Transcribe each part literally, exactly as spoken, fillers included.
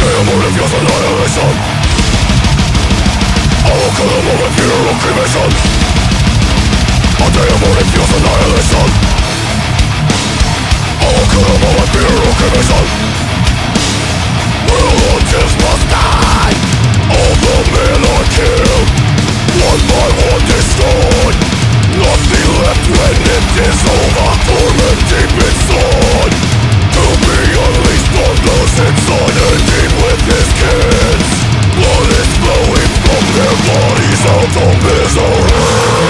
Demon infused annihilation. I will kill the moment, funeral cremation. A demon infused annihilation. I will kill the moment, funeral cremation. Will hunters must die. All the men are killed, one by one destroyed. Nothing left when it is over. Torment deep inside, to be unleashed on those inside and deep with his kids. Blood is flowing from their bodies out of misery.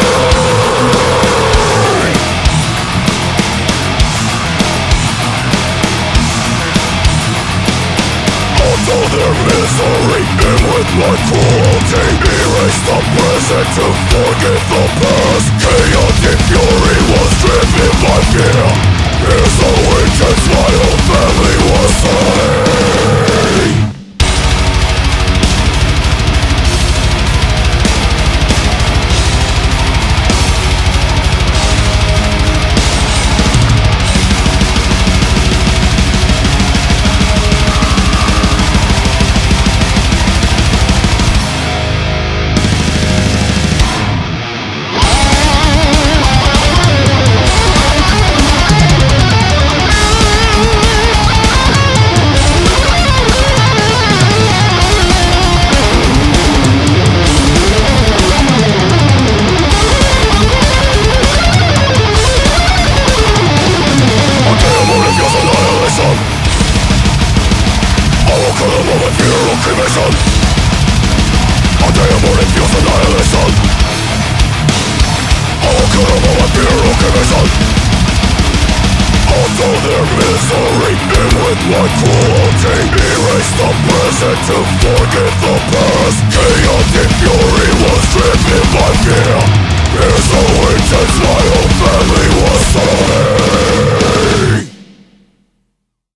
Out of their misery, and with my cruelty, erase the present to forget the past. Chaotic fury was driven by fear. Here's the intense my whole family was slain. Misery, and with my cruelty, erase the present to forget the past.